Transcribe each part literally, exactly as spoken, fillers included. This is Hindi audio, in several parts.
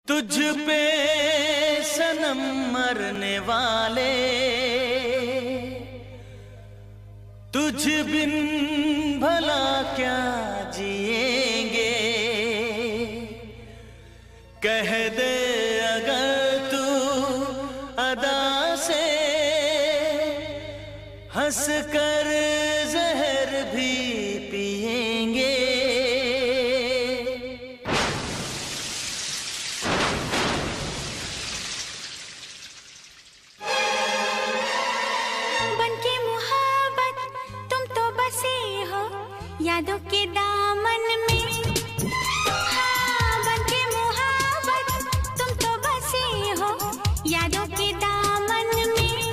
तुझ पे सनम मरने वाले, तुझ बिन भला क्या जिएंगे। कह दे अगर तू अदा से, हंस कर जहर भी पिएंगे। यादों के दामन में, हाँ बनके मुहाबत तुम तो बसे हो यादों के दामन में।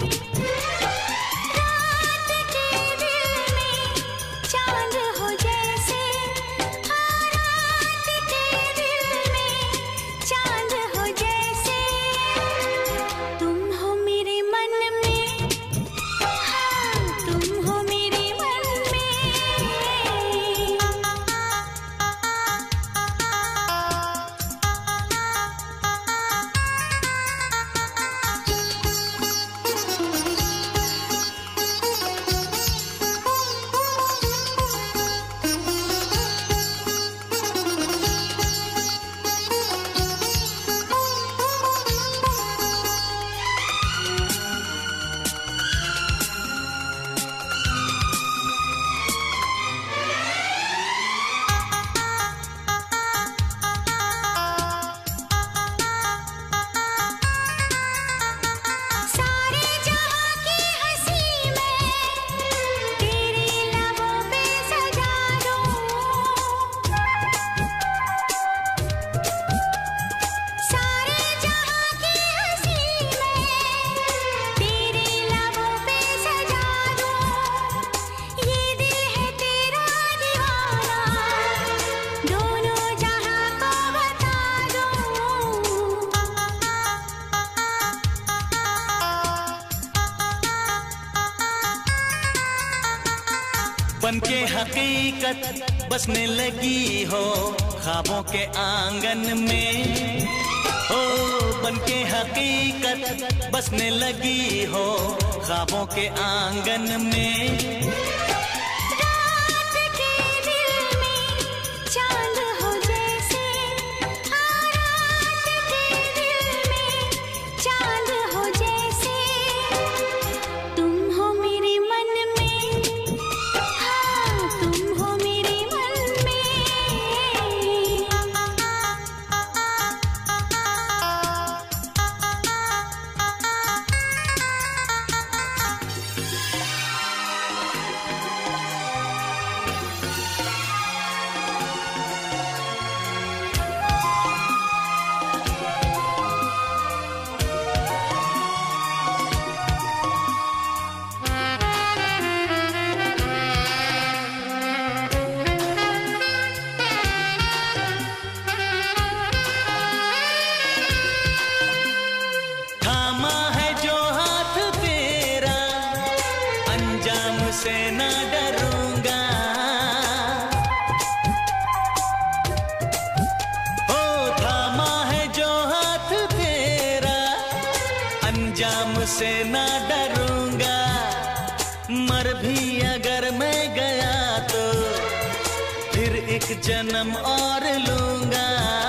रात के दिल में चांद हो जैसे, हाँ रात के दिल में चांद हो जैसे। तुम हो मेरे मन में, हाँ तुम हो मेरे मन में। बनके हकीकत बसने लगी हो ख्वाबों के आंगन में। ओ बनके हकीकत बसने लगी हो ख्वाबों के आंगन में। रात के दिल में चांद हो जैसे, हाँ रात के दिल में चांद हो जैसे। तुम हो मेरे मन में, तुम हो मेरे मन में। से ना डरूंगा, ओ थामा है जो हाथ तेरा, अंजाम से ना डरूंगा। मर भी अगर मैं गया तो फिर एक जन्म और लूंगा।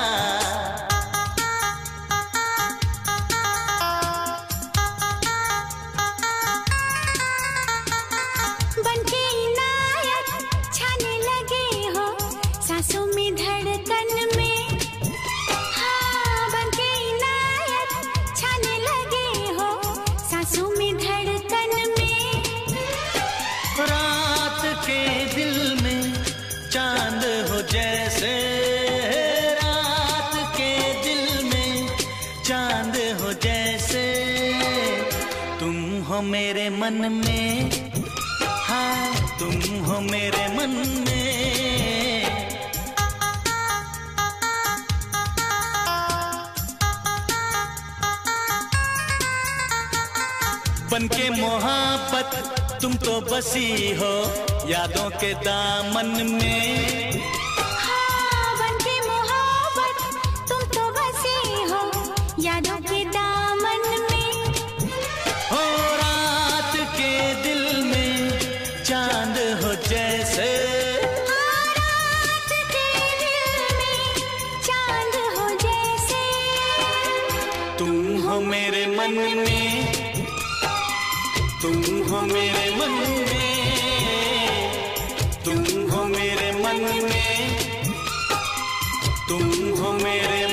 सांसों में धड़कन में, हाँ बनके इनायत छाने लगे हो सांसों में धड़कन में। रात के दिल में चांद हो जैसे, रात के दिल में चांद हो जैसे। तुम हो मेरे मन में, हाँ तुम हो मेरे मन में। बनके मोहब्बत तुम तो बसी हो यादों के दामन में। हाँ बनके मोहब्बत तुम तो बसी हो तुम हो मेरे मन में, तुम हो मेरे मन में, तुम हो मेरे मन में, तुम हो मेरे